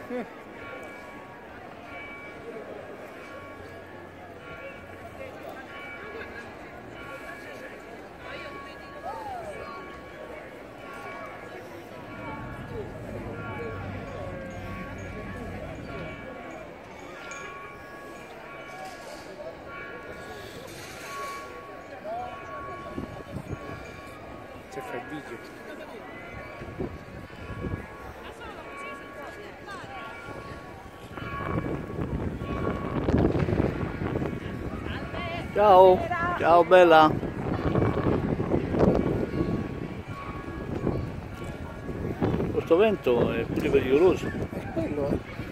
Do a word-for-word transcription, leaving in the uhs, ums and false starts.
C'è fra il video. Ciao, ciao bella. Questo vento è pure pericoloso. È quello, eh.